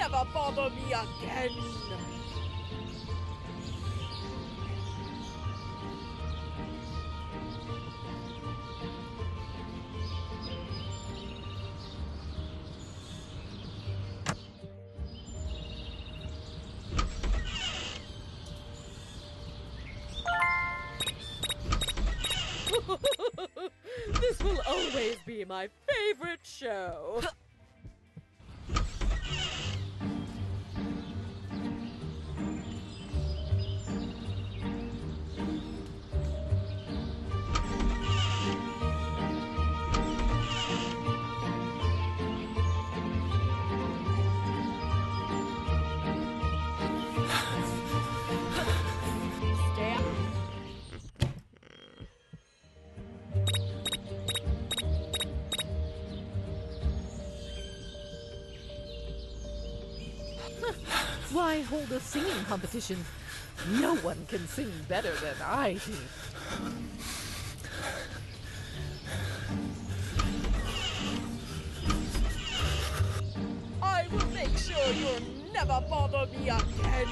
never bother me again! This will always be my favorite show. Why hold a singing competition? No one can sing better than I do. I will make sure you'll never bother me again.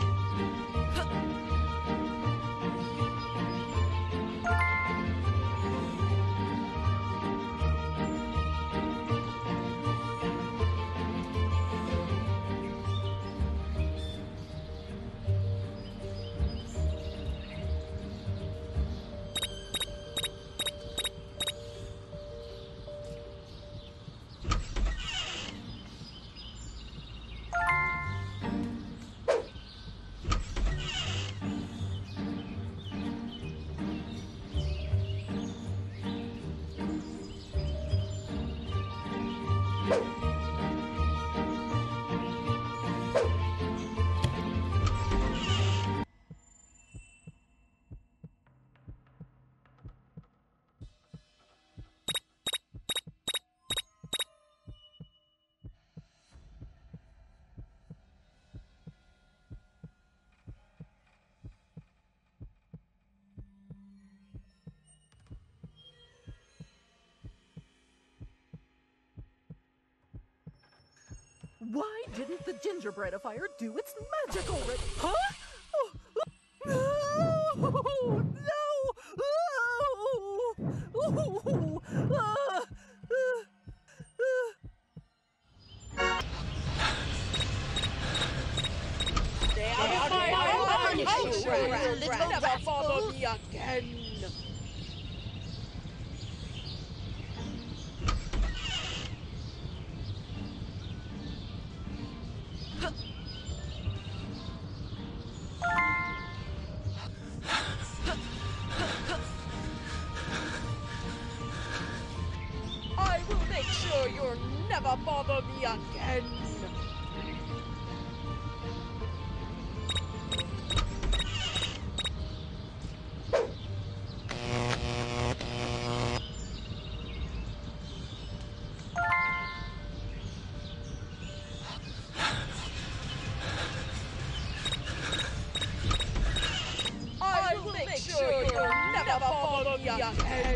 Why didn't the gingerbreadifier do its magic already? Huh? Oh, no! No! Stay out of my house, you little never bother me again! I will make sure you'll never bother me again. I will make sure you'll never bother me again.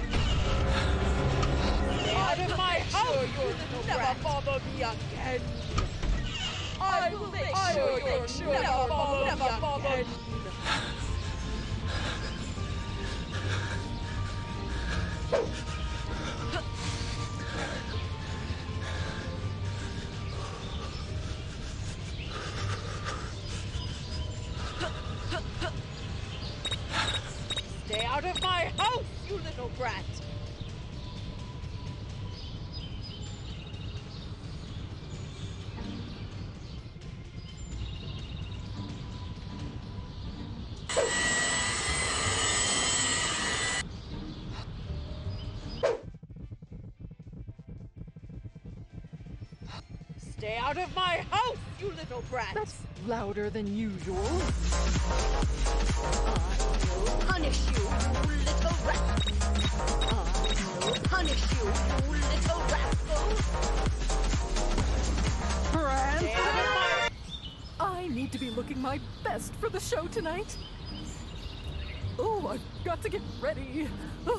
Out of my house, you'll never bother me again. I will make sure you'll never bother me again. Stay out of my house, you little brat! Stay out of my house, you little brat! That's louder than usual. I will punish you, you little rat! I will punish you, you little rascal! I need to be looking my best for the show tonight. Oh, I've got to get ready. Oh.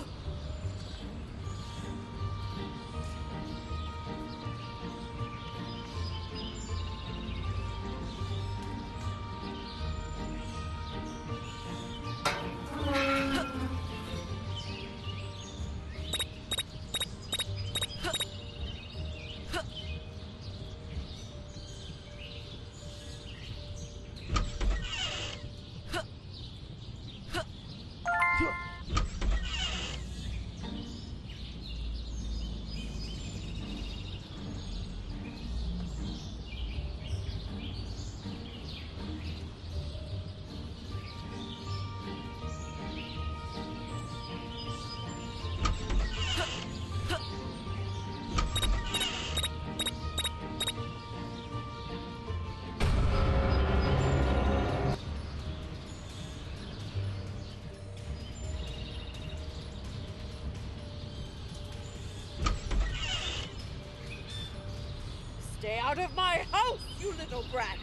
out of my house, you little brat!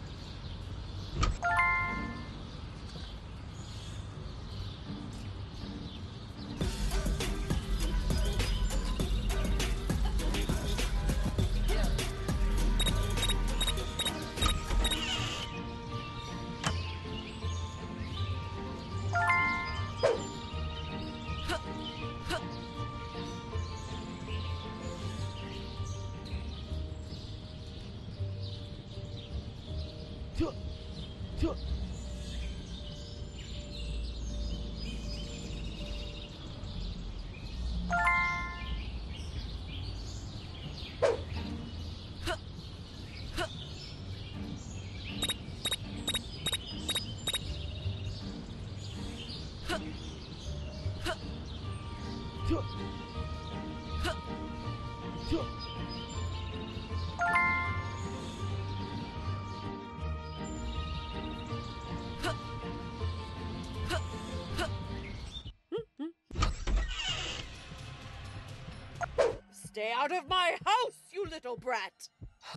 Stay out of my house, you little brat!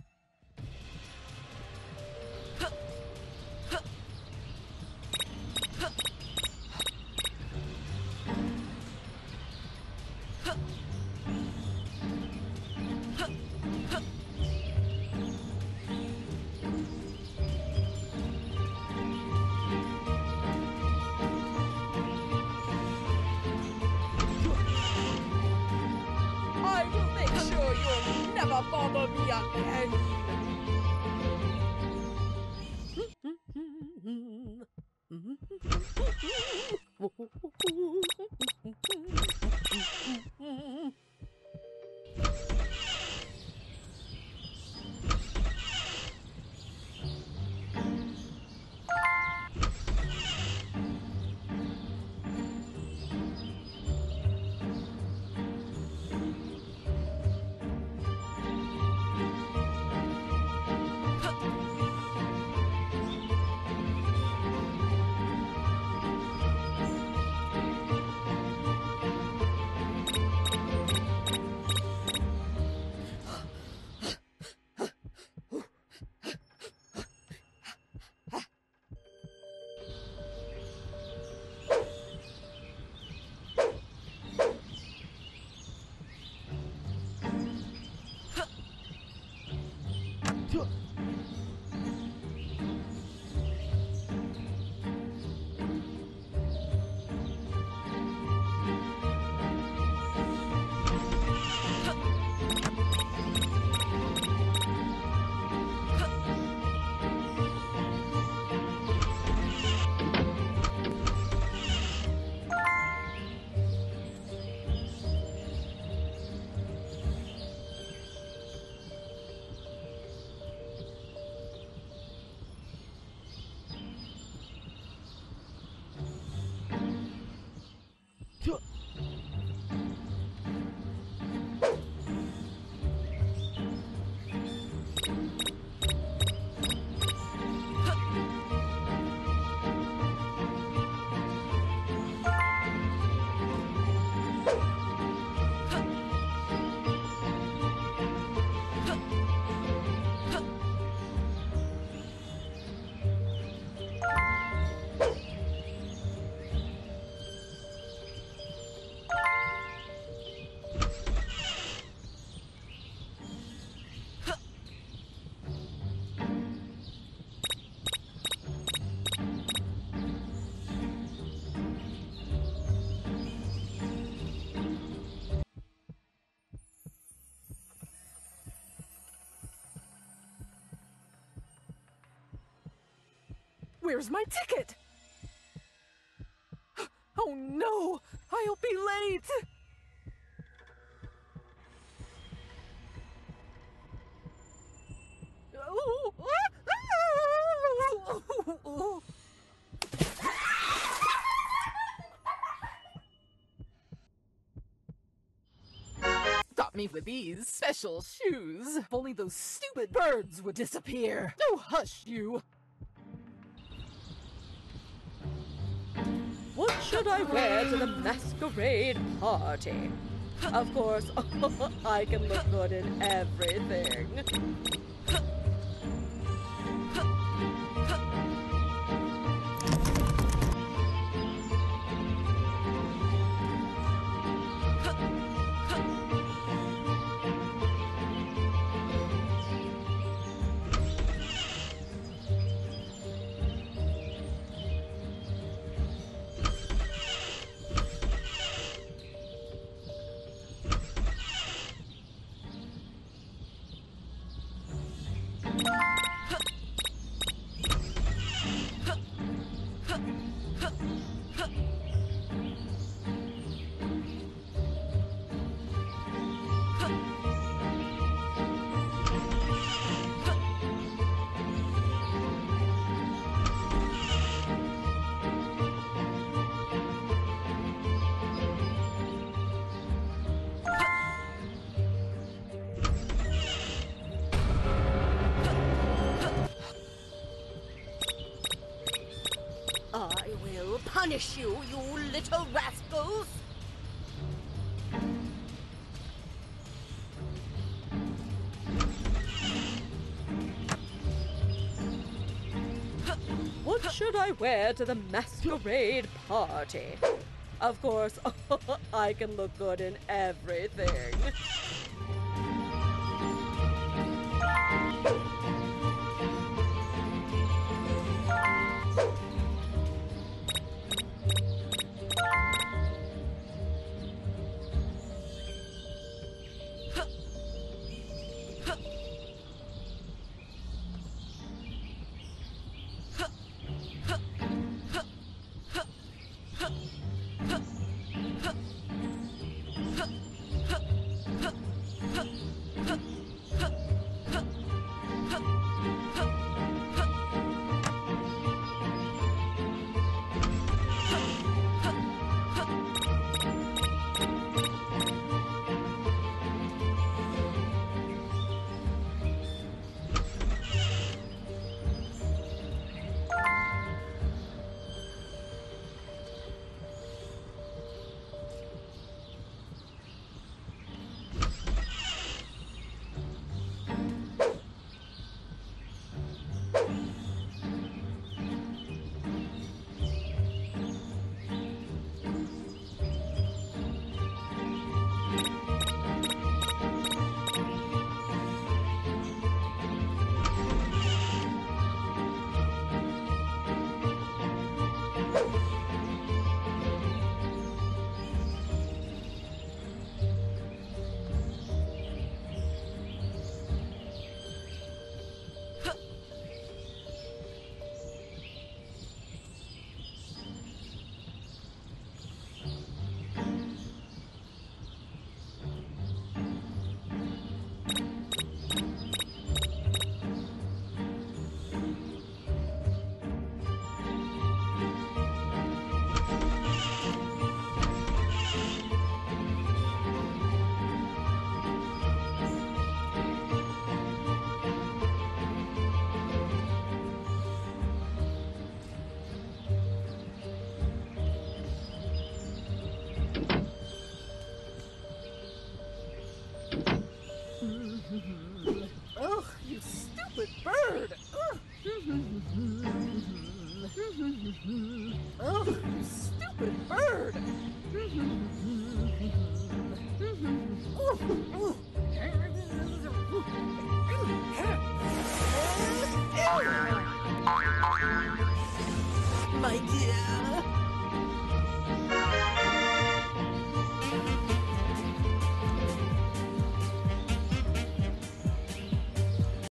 I will make sure you'll never bother me again! Where's my ticket? Oh no! I'll be late! Stop me with these special shoes. If only those stupid birds would disappear. Oh, hush you! What should I wear to the masquerade party? Of course, I can look good in everything. I will punish you, you little rascals! What should I wear to the masquerade party? Of course, I can look good in everything. Ugh, you stupid bird! Ugh, Ugh, you stupid bird! My dear.